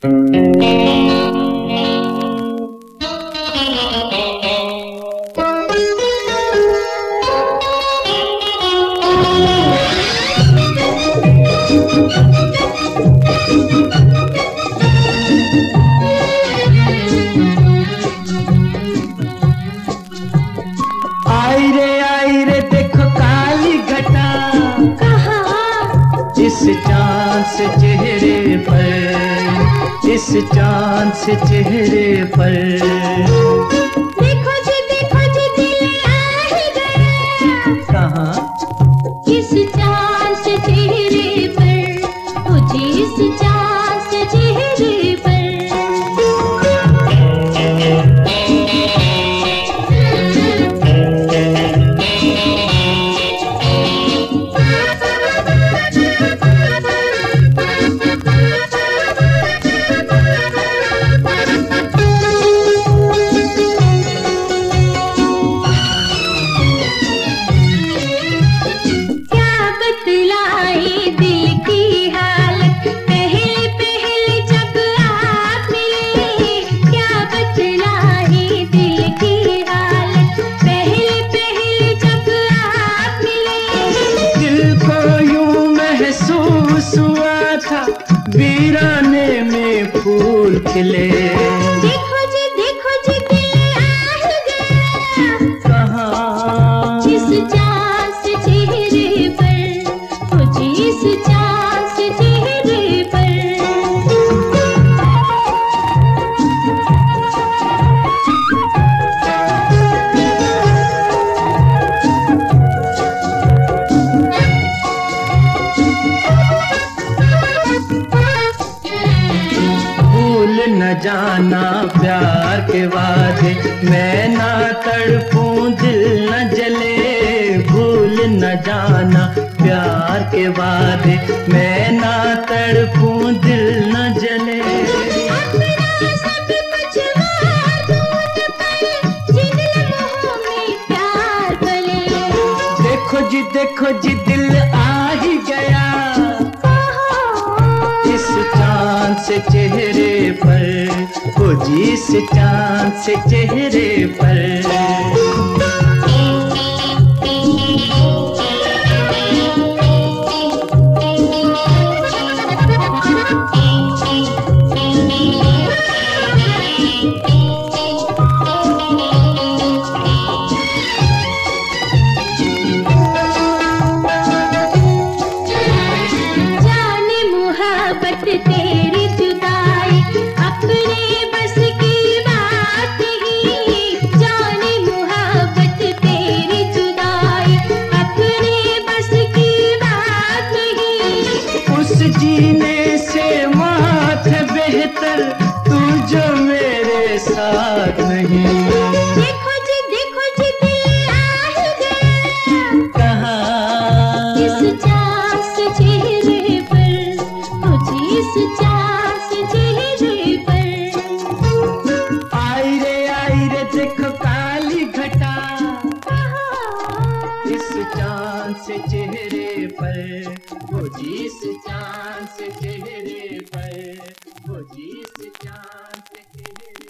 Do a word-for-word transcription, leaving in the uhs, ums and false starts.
आई रे आई रे देखो काली घटा, कहाँ? इस चांद से चेहरे पर, इस चांद से चेहरे पर। देखो जी देखो जी दिल आ ही गया, कहाँ? इस चांद से चेहरे पर, ओ जी इस चांद से चेहरे पर। हुआ था वीराने में फूल खिले। देखो जी देखो जी दिल आ ही गया, कहाँ? इस चांद से चेहरे पर, ओ जी इस चांद से चेहरे पर। न जाना प्यार के वादे, मैं ना तड़पूं दिल न जले। भूल न जाना प्यार के वादे, मैं ना तड़पूं दिल न जले। देखो जी देखो जी दिल आ ही गया, इस चांद से चेहरे पर, ओ जी इस चांद से चेहरे पर। तेरी जुदाई अपने बस की बात ही, जाने मुहब्बत तेरी जुदाई अपने बस की बात ही। उस जीने से मौत बेहतर, तू जो मेरे साथ नहीं। देखो जी देखो जी दिल आ ही गया, कहाँ? इस चांद से चेहरे पर, ओ जी इस चांद से चेहरे पर। आई रे आई रे देखो काली घटा, इस चांद से चेहरे पर, वो जी इस चांद से चेहरे पर, वो जी इस चांद से चेहरे